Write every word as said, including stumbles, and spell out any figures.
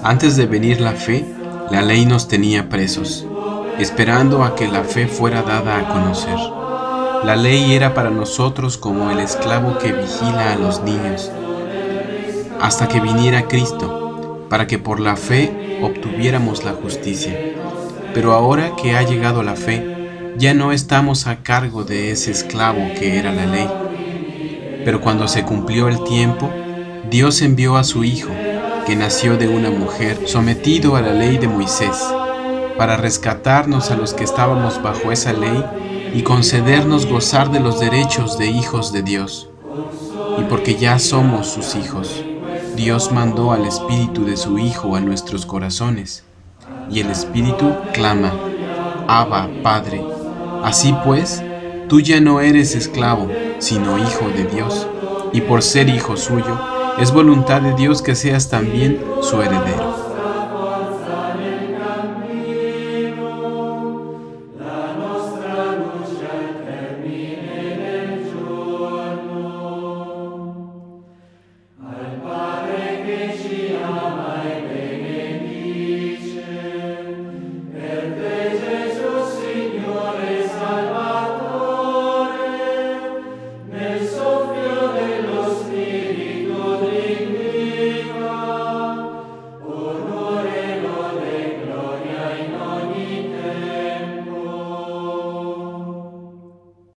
Antes de venir la fe, la ley nos tenía presos, esperando a que la fe fuera dada a conocer. La ley era para nosotros como el esclavo que vigila a los niños, hasta que viniera Cristo, para que por la fe obtuviéramos la justicia. Pero ahora que ha llegado la fe, ya no estamos a cargo de ese esclavo que era la ley. Pero cuando se cumplió el tiempo, Dios envió a su Hijo, que nació de una mujer, sometido a la ley de Moisés, para rescatarnos a los que estábamos bajo esa ley y concedernos gozar de los derechos de hijos de Dios. Y porque ya somos sus hijos, Dios mandó al Espíritu de su Hijo a nuestros corazones, y el Espíritu clama: Abba, Padre. Así pues, tú ya no eres esclavo, sino hijo de Dios, y por ser hijo suyo, es voluntad de Dios que seas también su heredero. Al Padre che ci